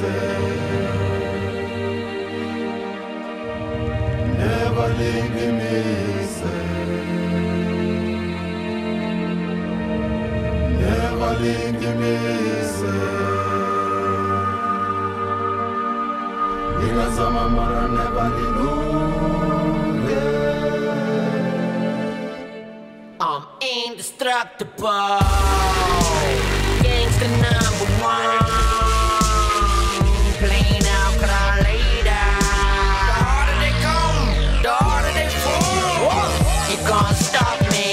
never leaving me, never leaving me, ngingazama mara never leave. I'm indestructible, gangsta #1. Playing out cry later. The harder they come, the harder they fall. You can't stop me.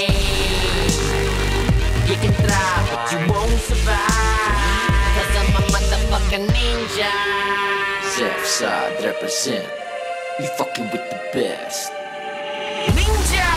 You can try, but you won't survive. 'Cause I'm a motherfucking ninja. Southside represent. We fucking with the best. Ninja!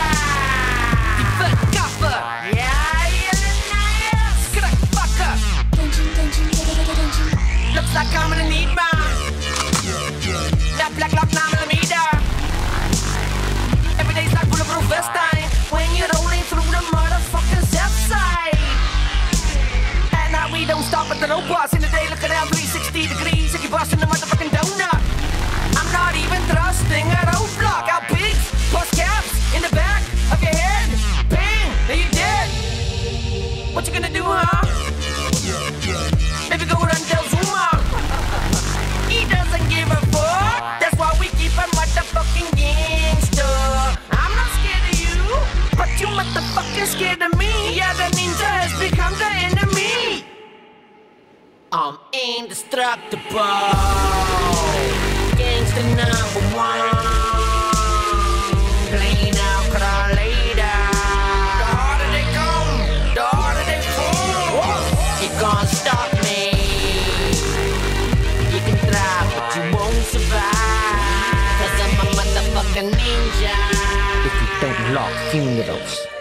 Looks like I'm gonna need mine. That black lock 9mm. Every day's like bulletproof vest time. When you're rolling through the motherfucking south side. At night we don't stop at the robots. In the day looking out 360 degrees. If you're busting the motherfucking donut. I'm not even thrusting a roadblock. Out pigs, bust caps in the back of your head. Bang, now you dead. What you gonna do, huh? Maybe go run Del Zuma. He doesn't give a fuck. That's why we keep a motherfucking gangster. I'm not scared of you, but you motherfucking scared of me. Yeah, the ninja has become the enemy. I'm indestructible, gangsta #1. Playing out cry later. The harder they come, the harder they fall. You can't stop me. You can try, but you won't survive. 'Cause I'm a motherfucking ninja. If you don't lock funerals.